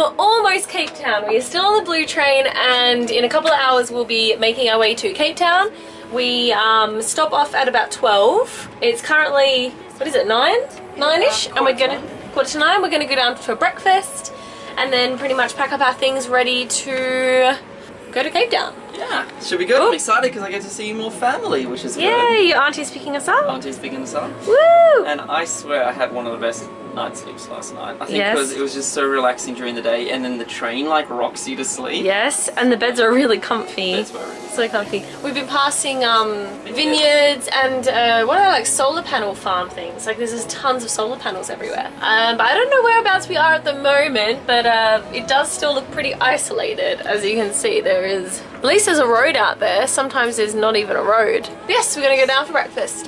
almost Cape Town. We are still on the blue train, and in a couple of hours we'll be making our way to Cape Town. We stop off at about 12. It's currently, what is it, 9-ish? And we're gonna, 8:45, we're gonna go down for breakfast and then pretty much pack up our things ready to go to Cape Town. Yeah, should be good. I'm excited because I get to see more family, which is good. Yeah, your auntie's picking us up. Auntie's picking us up. Woo! And I swear I had one of the best night's sleeps last night. I think Yes. because it was just so relaxing during the day, and then the train like rocks you to sleep. Yes, and the beds are really comfy. Beds were really So comfy. We've been passing vineyards and what are like solar panel farm things. Like there's just tons of solar panels everywhere. But I don't know whereabouts we are at the moment, but it does still look pretty isolated. As you can see, there is, at least there's a road out there. Sometimes there's not even a road. But yes, we're gonna go down for breakfast.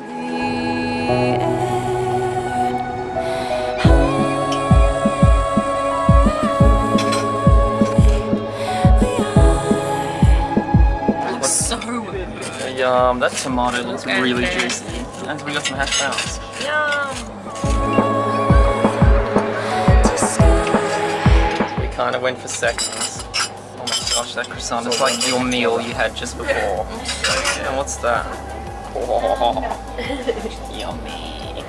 Yum, that tomato looks really juicy. And we got some hash browns. Yum! We kind of went for seconds. Oh my gosh, that croissant is like your meal you had just before. And what's that? Oh, yummy.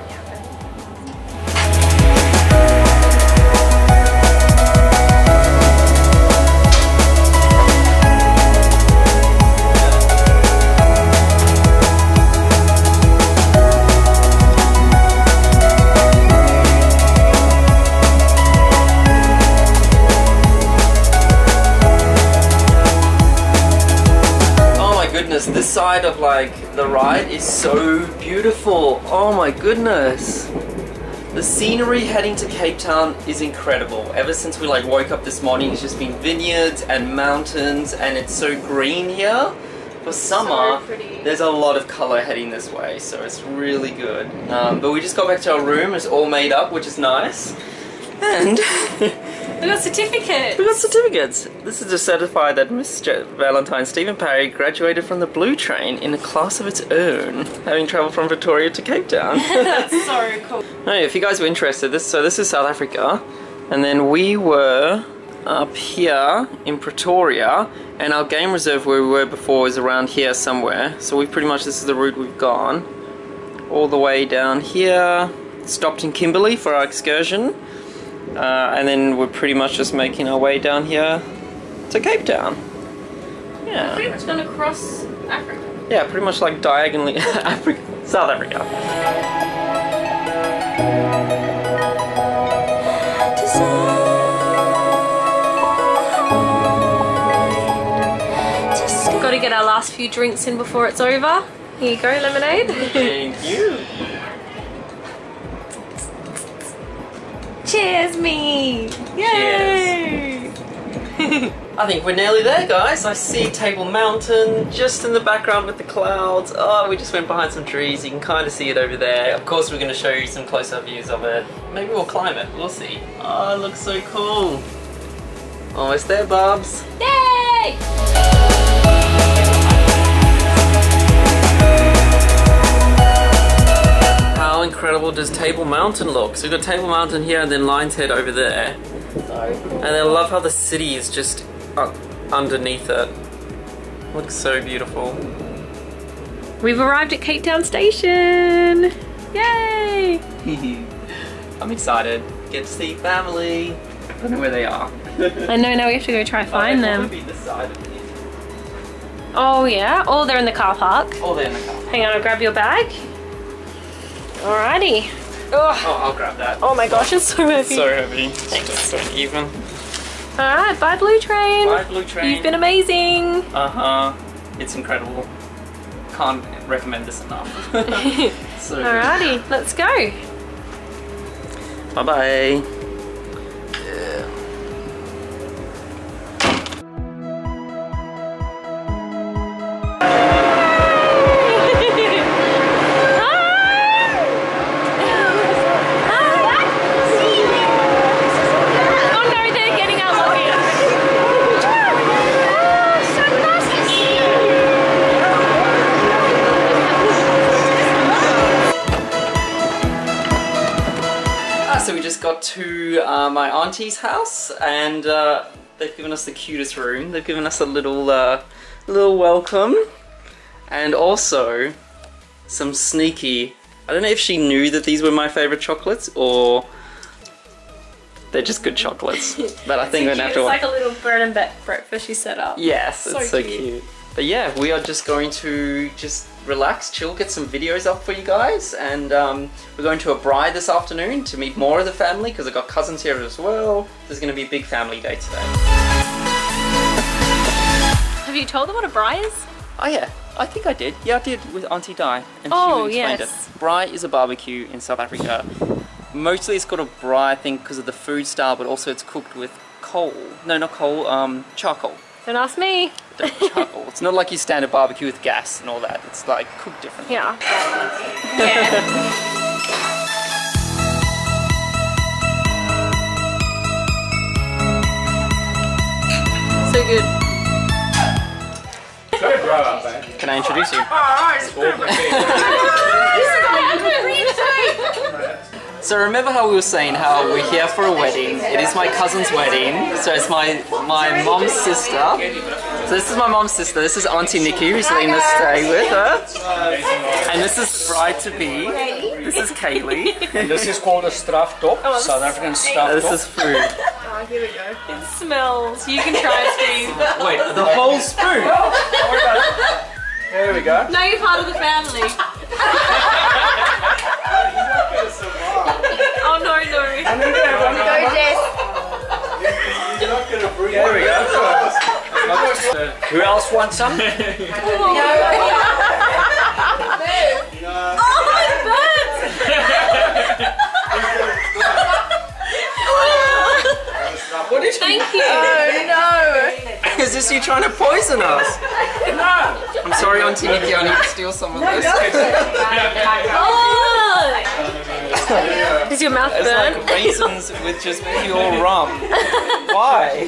This side of like the ride is so beautiful. Oh my goodness. The scenery heading to Cape Town is incredible. Ever since we like woke up this morning, it's just been vineyards and mountains, and it's so green here. For summer, So pretty. there's a lot of color heading this way, so it's really good. But we just got back to our room. It's all made up, which is nice. And We got certificates! we got certificates. This is to certify that Miss Valentine Stephen Parry graduated from the Blue Train in a class of its own, having travelled from Victoria to Cape Town. That's so cool. Hey, if you guys were interested, this is South Africa, and then we were up here in Pretoria, and our game reserve where we were before is around here somewhere. So we've pretty much, this is the route we've gone, all the way down here, stopped in Kimberley for our excursion. And then we're pretty much just making our way down here to Cape Town. Yeah. Pretty much gonna cross Africa. Yeah, pretty much like diagonally Africa, South Africa. Gotta get our last few drinks in before it's over. Here you go, lemonade. Thank you. Cheers me! Yay! I think we're nearly there, guys. I see Table Mountain just in the background with the clouds. Oh, we just went behind some trees. You can kind of see it over there. Of course, we're going to show you some close-up views of it. Maybe we'll climb it. We'll see. Oh, it looks so cool. Almost there, Bubs. Yay! How incredible does Table Mountain look? So we've got Table Mountain here and then Lion's Head over there. And I love how the city is just underneath it. Looks so beautiful. We've arrived at Cape Town Station! Yay! I'm excited. Get to see family. I don't know where they are. I know, now we have to go try find them. Probably be this side of me. Oh yeah? Oh, they're in the car park. Oh, they're in the car. Hang on, I'll grab your bag. Alrighty. Oh, Oh, I'll grab that. oh my gosh, it's so heavy. So heavy. It's so even. Alright, bye Blue Train. Bye, Blue Train. You've been amazing. Uh-huh. It's incredible. Can't recommend this enough. So good. Alrighty, let's go. Bye-bye. So we just got to my auntie's house, and they've given us the cutest room. They've given us a little welcome, and also some sneaky. I don't know if she knew that these were my favorite chocolates, or they're just good chocolates. But I think we're gonna have to. It's like a little bread and breakfast you set up. Yes, it's so cute. But yeah, we are just going to just relax, chill, get some videos up for you guys, and we're going to a bride this afternoon to meet more of the family because I've got cousins here as well. There's going to be a big family day today. Have you told them what a braai is? Oh yeah, I think I did. Yeah, I did with Auntie Di, and she explained it. Braai is a barbecue in South Africa. Mostly it's called a braai, I think, because of the food style, but also it's cooked with coal. No, not coal, charcoal. Don't ask me. Charcoal. It's not like your standard barbecue with gas and all that. It's like cooked differently. Yeah. Yeah. So good. Can I introduce you? So remember how we were saying how we're here for a wedding. It is my cousin's wedding. So it's my mom's sister. So this is my mom's sister. This is Auntie Nikki, who's letting us stay with her. And this is bride-to-be. This is Kaylee. And this is called a strafdop, South African strafdop. This is food. Oh, here we go. It smells. You can try it, Steve. Wait, the whole spoon? There we go. Now you're part of the family. Oh no, no. Go, Jess. You're not going to breathe. There we go. Who else wants some? Oh, my birds! What did Thank you. Oh no. Is this you trying to poison us? No. I'm sorry, Auntie Nikki, I need to steal some of this. Oh! Does your mouth It's burn? like raisins with just pure rum. Why?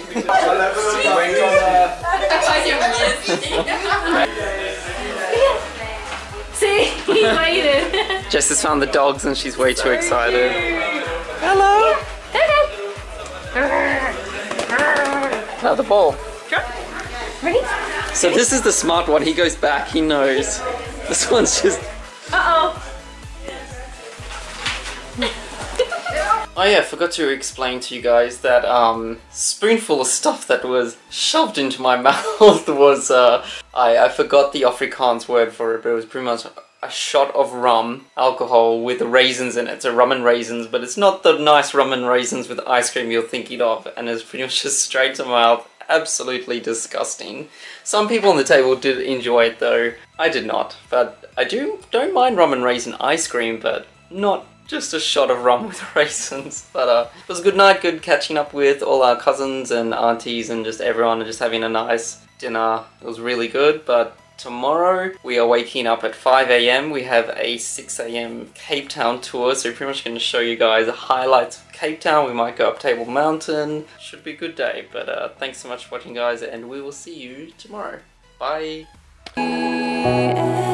See, he waited. Jess has found the dogs and she's way too excited. Hello! Now the ball. Ready? So this is the smart one. He goes back, he knows. This one's just... Uh-oh. Oh yeah, I forgot to explain to you guys that spoonful of stuff that was shoved into my mouth was, I forgot the Afrikaans word for it, but it was pretty much a shot of rum, alcohol with raisins in it. So rum and raisins, but it's not the nice rum and raisins with ice cream you're thinking of, and it's pretty much just straight to my mouth. Absolutely disgusting. Some people on the table did enjoy it though. I did not, but I don't mind rum and raisin ice cream, but not just a shot of rum with raisins. But it was a good night, good catching up with all our cousins and aunties and just everyone and just having a nice dinner. It was really good, but tomorrow we are waking up at 5 AM. We have a 6 AM Cape Town tour, so we're pretty much going to show you guys the highlights of Cape Town. We might go up Table Mountain. Should be a good day, but thanks so much for watching guys, and we will see you tomorrow. Bye!